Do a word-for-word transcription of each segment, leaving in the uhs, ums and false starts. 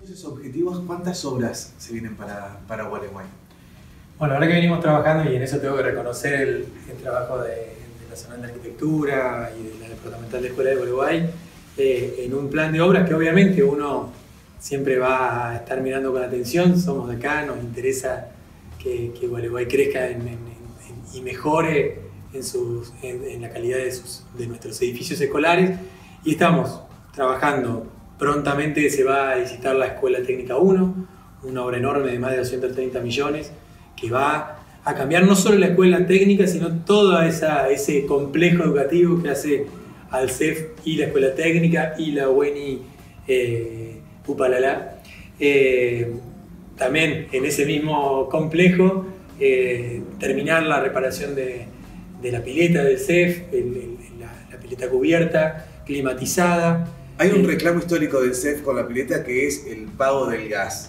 Esos objetivos, ¿cuántas obras se vienen para, para Gualeguay? Bueno, la verdad que venimos trabajando y en eso tengo que reconocer el, el trabajo de, de la Zona de Arquitectura y de la Departamental de Escuela de Gualeguay eh, en un plan de obras que obviamente uno siempre va a estar mirando con atención. Somos de acá, nos interesa que, que Gualeguay crezca en, en, en, y mejore en, sus, en, en la calidad de, sus, de nuestros edificios escolares y estamos trabajando. Prontamente se va a visitar la Escuela Técnica uno, una obra enorme de más de doscientos treinta millones que va a cambiar no solo la escuela técnica, sino todo esa, ese complejo educativo que hace al C E F y la Escuela Técnica y la U E N I eh, Upalala. Eh, también en ese mismo complejo eh, terminar la reparación de, de la pileta del C E F, el, el, la, la pileta cubierta, climatizada. Hay un reclamo histórico del C E F con la pileta que es el pago del gas.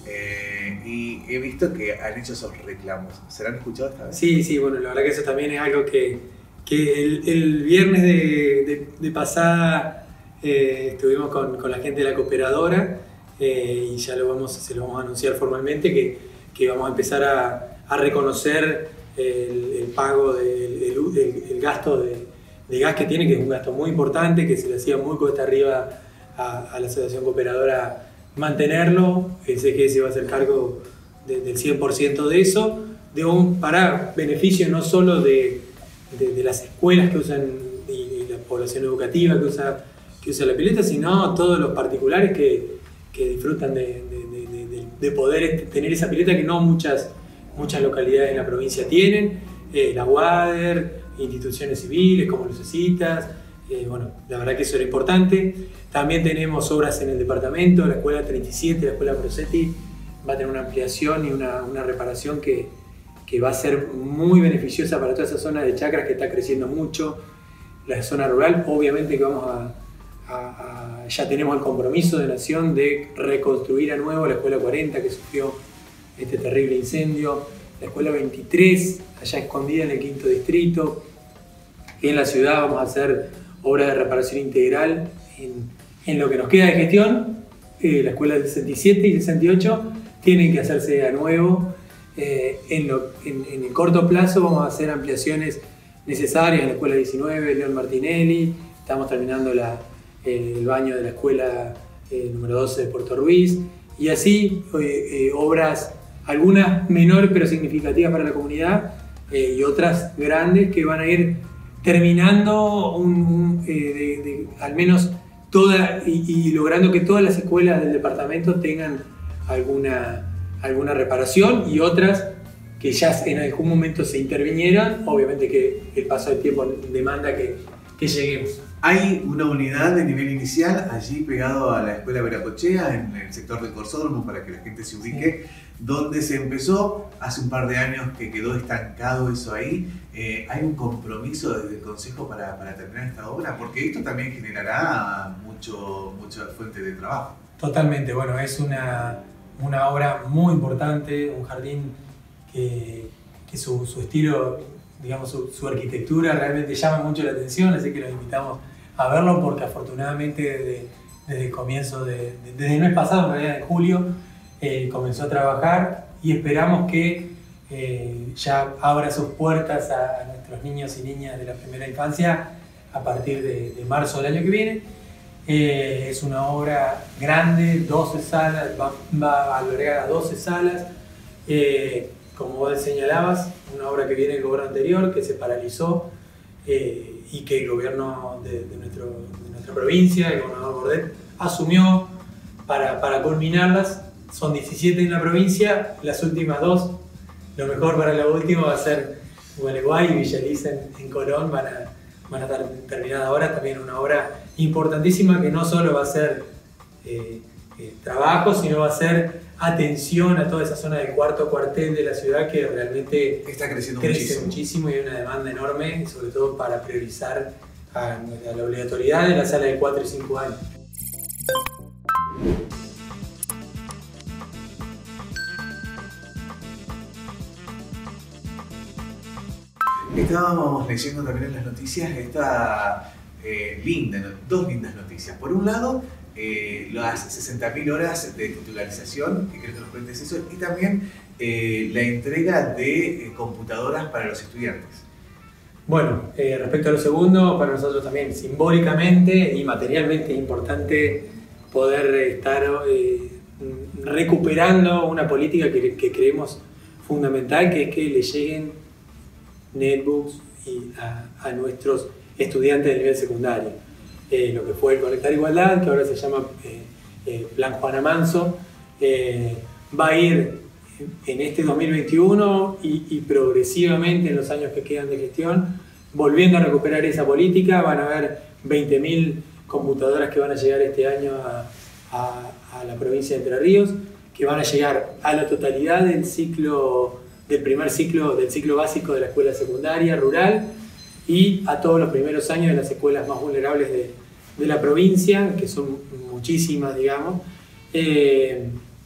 Eh, y he visto que han hecho esos reclamos. ¿Se han escuchado esta vez? Sí, sí, bueno, la verdad que eso también es algo que, que el, el viernes de, de, de pasada eh, estuvimos con, con la gente de la cooperadora eh, y ya lo vamos, se lo vamos a anunciar formalmente que, que vamos a empezar a, a reconocer el, el pago del el, el, el gasto de, de gas que tiene, que es un gasto muy importante, que se le hacía muy cuesta arriba a, a la asociación cooperadora mantenerlo. El C G S va a hacer cargo de, del cien por ciento de eso, de un, para beneficio no solo de, de, de las escuelas que usan y, y la población educativa que usa, que usa la pileta, sino todos los particulares que, que disfrutan de, de, de, de, de poder tener esa pileta que no muchas, muchas localidades en la provincia tienen, eh, la UADER, instituciones civiles como Lucecitas. Eh, bueno, la verdad que eso era importante. También tenemos obras en el departamento, la escuela treinta y siete, la escuela Prosetti va a tener una ampliación y una, una reparación que, que va a ser muy beneficiosa para toda esa zona de chacras que está creciendo mucho. La zona rural, obviamente que vamos a, a, a ya tenemos el compromiso de Nación de reconstruir a nuevo la escuela cuarenta que sufrió este terrible incendio, la escuela veintitrés, allá escondida en el quinto distrito. En la ciudad vamos a hacer obras de reparación integral en, en lo que nos queda de gestión. Eh, la escuela sesenta y siete y sesenta y ocho tienen que hacerse a nuevo. Eh, en, lo, en, en el corto plazo vamos a hacer ampliaciones necesarias en la escuela diecinueve, León Martinelli. Estamos terminando la, eh, el baño de la escuela eh, número doce de Puerto Ruiz. Y así eh, eh, obras, algunas menores pero significativas para la comunidad eh, y otras grandes que van a ir terminando un, un, eh, de, de, al menos toda y, y logrando que todas las escuelas del departamento tengan alguna, alguna reparación y otras que ya en algún momento se intervinieran. Obviamente que el paso del tiempo demanda que, que lleguemos. Hay una unidad de nivel inicial allí pegado a la escuela Veracochea en el sector del Corsódromo para que la gente se ubique, sí, donde se empezó hace un par de años que quedó estancado eso ahí. Eh, ¿Hay un compromiso desde el Consejo para, para terminar esta obra? Porque esto también generará mucho, mucha fuente de trabajo. Totalmente, bueno, es una, una obra muy importante, un jardín que, que su, su estilo, digamos, su, su arquitectura realmente llama mucho la atención, así que los invitamos a verlo porque afortunadamente desde, desde el comienzo, de, de, desde el mes pasado, en realidad de julio, eh, comenzó a trabajar y esperamos que eh, ya abra sus puertas a, a nuestros niños y niñas de la primera infancia a partir de, de marzo del año que viene. Eh, es una obra grande, doce salas, va, va a albergar a doce salas. Eh, como vos señalabas, una obra que viene del gobierno anterior, que se paralizó eh, y que el gobierno de, de, nuestro, de nuestra provincia, el gobernador Bordet, asumió para, para culminarlas. Son diecisiete en la provincia, las últimas dos, lo mejor para la última va a ser Gualeguay y Villa Elisa en, en Colón, van a, van a estar terminadas ahora. También una obra importantísima que no solo va a ser eh, eh, trabajo, sino va a ser atención a toda esa zona del cuarto cuartel de la ciudad que realmente está creciendo crece muchísimo. muchísimo y hay una demanda enorme, sobre todo para priorizar a, a la obligatoriedad de la sala de cuatro y cinco años. Estábamos leyendo también en las noticias esta eh, linda, dos lindas noticias. Por un lado, eh, las sesenta mil horas de titularización, que creo que nos cuentes eso, y también eh, la entrega de eh, computadoras para los estudiantes. Bueno, eh, respecto a lo segundo, para nosotros también simbólicamente y materialmente es importante poder estar eh, recuperando una política que, que creemos fundamental, que es que le lleguen netbooks y a, a nuestros estudiantes del nivel secundario. Eh, lo que fue el Conectar Igualdad, que ahora se llama eh, eh, Plan Juana Manso, eh, va a ir en este dos mil veintiuno y, y progresivamente en los años que quedan de gestión, volviendo a recuperar esa política. Van a haber veinte mil computadoras que van a llegar este año a, a, a la provincia de Entre Ríos, que van a llegar a la totalidad del ciclo, del primer ciclo, del ciclo básico de la escuela secundaria rural y a todos los primeros años de las escuelas más vulnerables de, de la provincia, que son muchísimas, digamos. Eh,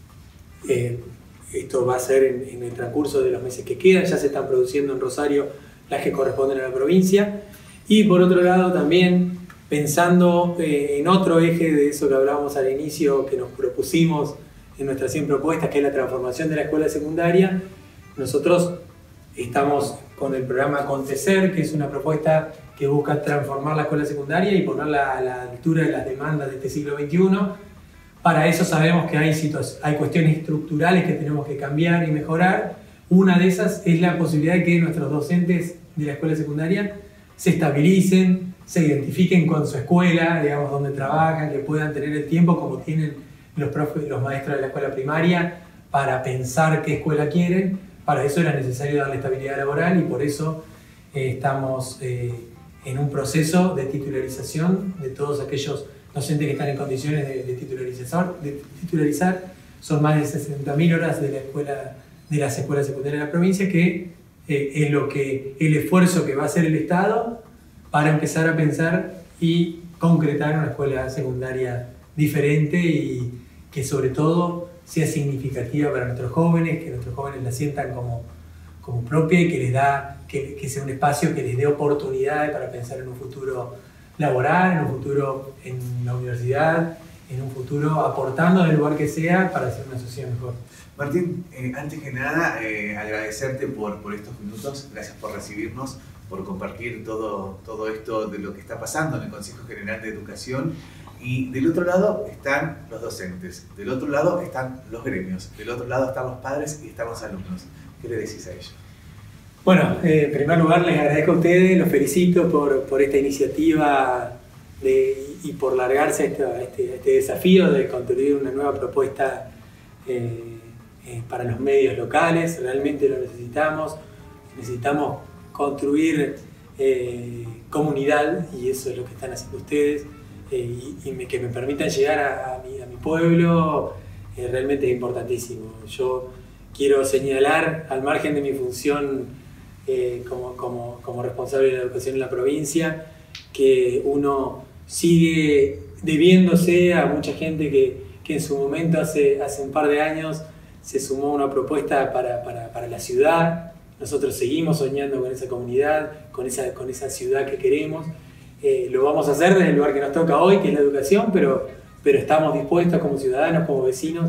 eh, esto va a ser en, en el transcurso de los meses que quedan. Ya se están produciendo en Rosario las que corresponden a la provincia. Y por otro lado también pensando eh, en otro eje de eso que hablábamos al inicio, que nos propusimos en nuestras cien propuestas, que es la transformación de la escuela secundaria. Nosotros estamos con el programa Acontecer, que es una propuesta que busca transformar la escuela secundaria y ponerla a la altura de las demandas de este siglo veintiuno. Para eso sabemos que hay, hay cuestiones estructurales que tenemos que cambiar y mejorar. Una de esas es la posibilidad de que nuestros docentes de la escuela secundaria se estabilicen, se identifiquen con su escuela, digamos, donde trabajan, que puedan tener el tiempo como tienen los, profes, los maestros de la escuela primaria para pensar qué escuela quieren. Para eso era necesario darle estabilidad laboral y por eso eh, estamos eh, en un proceso de titularización de todos aquellos docentes que están en condiciones de, de, titularizar, de titularizar. Son más de sesenta mil horas de, la escuela, de las escuelas secundarias de la provincia, que eh, es lo que, el esfuerzo que va a hacer el Estado para empezar a pensar y concretar una escuela secundaria diferente y que sobre todo sea significativa para nuestros jóvenes, que nuestros jóvenes la sientan como, como propia y que les da, que, que sea un espacio que les dé oportunidades para pensar en un futuro laboral, en un futuro en la universidad, en un futuro aportando en el lugar que sea para hacer una sociedad mejor. Martín, eh, antes que nada, eh, agradecerte por, por estos minutos, gracias por recibirnos, por compartir todo, todo esto de lo que está pasando en el Consejo General de Educación. Y del otro lado están los docentes, del otro lado están los gremios, del otro lado están los padres y están los alumnos. ¿Qué le decís a ellos? Bueno, eh, en primer lugar les agradezco a ustedes, los felicito por, por esta iniciativa de, y por largarse a este, este, este desafío de construir una nueva propuesta eh, eh, para los medios locales. Realmente lo necesitamos, necesitamos construir eh, comunidad y eso es lo que están haciendo ustedes. Eh, y, y me, que me permitan llegar a, a, mi, a mi pueblo eh, realmente es importantísimo. Yo quiero señalar, al margen de mi función eh, como, como, como responsable de la educación en la provincia, que uno sigue debiéndose a mucha gente que, que en su momento, hace, hace un par de años, se sumó a una propuesta para, para, para la ciudad. Nosotros seguimos soñando con esa comunidad, con esa, con esa ciudad que queremos. Eh, lo vamos a hacer desde el lugar que nos toca hoy, que es la educación, pero, pero estamos dispuestos como ciudadanos, como vecinos,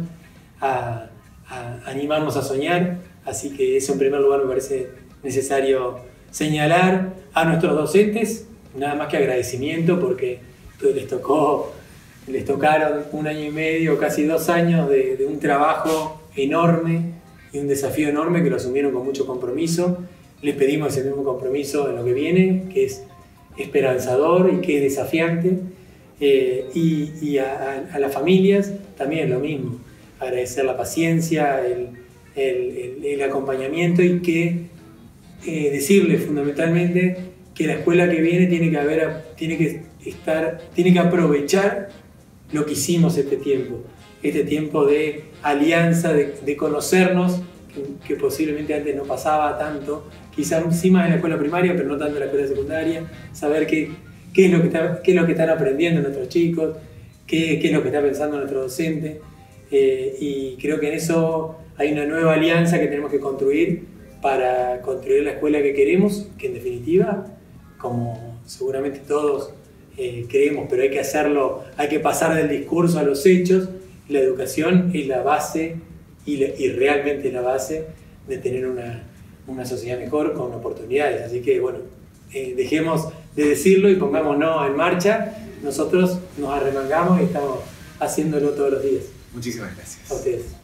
a, a animarnos a soñar. Así que eso en primer lugar me parece necesario señalar a nuestros docentes, nada más que agradecimiento, porque les tocó, les tocaron un año y medio, casi dos años de, de un trabajo enorme y un desafío enorme que lo asumieron con mucho compromiso. Les pedimos ese mismo compromiso en lo que viene, que es esperanzador y que es desafiante, eh, y, y a, a, a las familias también lo mismo, agradecer la paciencia, el, el, el, el acompañamiento y que eh, decirles fundamentalmente que la escuela que viene tiene que haber, tiene que estar, tiene que aprovechar lo que hicimos este tiempo, este tiempo de alianza, de, de conocernos, que, que posiblemente antes no pasaba tanto. Quizás sí más en la escuela primaria, pero no tanto en la escuela secundaria, saber qué, qué, es, lo que está, qué es lo que están aprendiendo nuestros chicos, qué, qué es lo que está pensando nuestro docente, eh, y creo que en eso hay una nueva alianza que tenemos que construir para construir la escuela que queremos, que en definitiva, como seguramente todos eh, creemos, pero hay que hacerlo, hay que pasar del discurso a los hechos. La educación es la base y, la, y realmente la base de tener una, una sociedad mejor con oportunidades. Así que bueno, eh, dejemos de decirlo y pongámonos en marcha. Nosotros nos arremangamos y estamos haciéndolo todos los días. Muchísimas gracias. A ustedes.